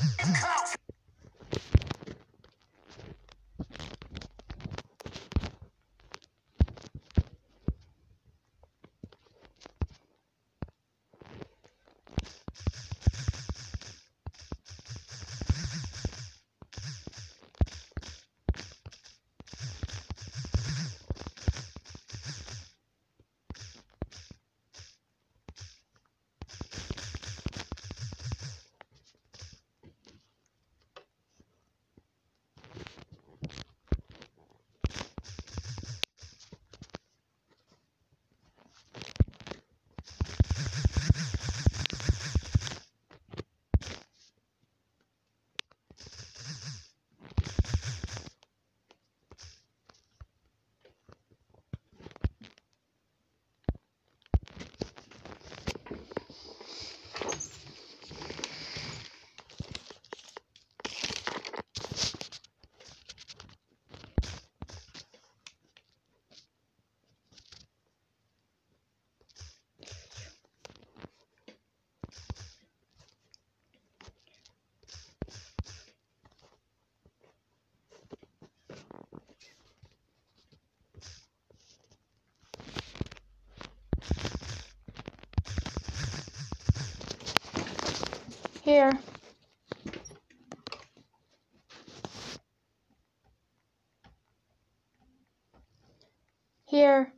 Here. Here.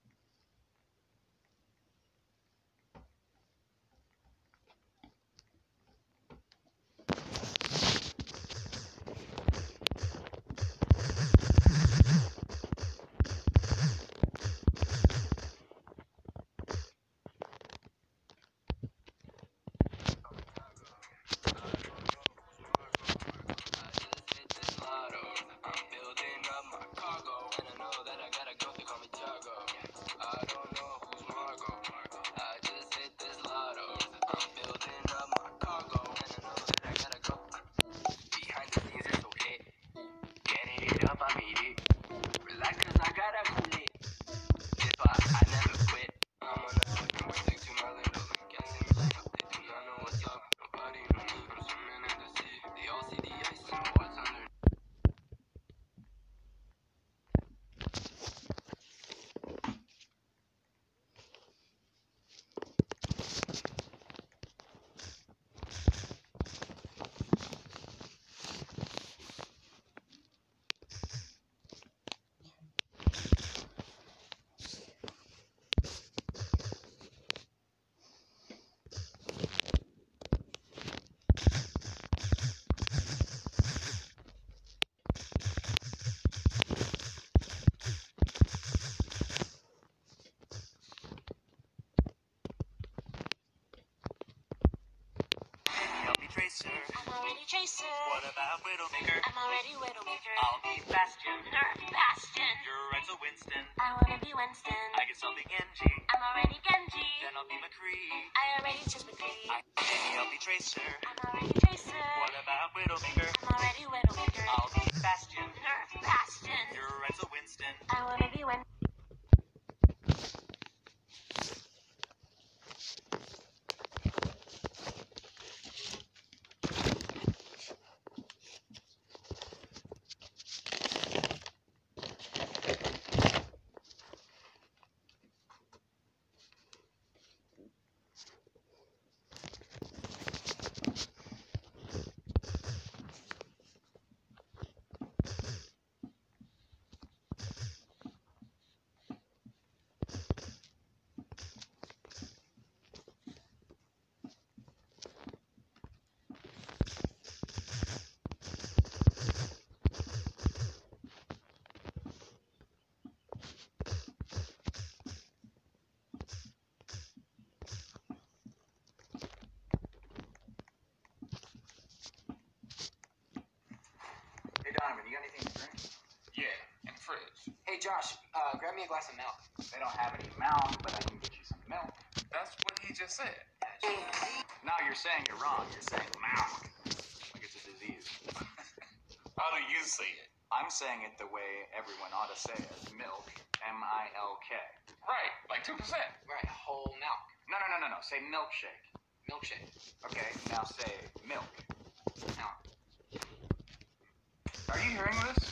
Tracer. I'm already Tracer. What about Widowmaker? I'm already Widowmaker. I'll be Bastion. Nerf Bastion. You're Renzo Winston. I wanna be Winston. I guess I'll be Genji. I'm already Genji. Then I'll be McCree. I already chose McCree. Maybe I'll be Tracer. I'm already Tracer. What about Widowmaker? I'm already Widowmaker. I'll be Bastion. Nerf Bastion. You're Renzo Winston. I wanna be Winston. Donovan, you got anything to drink? Yeah, in the fridge. Hey, Josh, grab me a glass of milk. They don't have any milk, but I can get you some milk. That's what he just said. No, you're saying it wrong. You're saying milk. Like it's a disease. How do you say it? I'm saying it the way everyone ought to say it. Milk. M-I-L-K. Right, like 2%. Right, whole milk. No. Say milkshake. Milkshake. Okay, now say milk. Milk. you hearing this?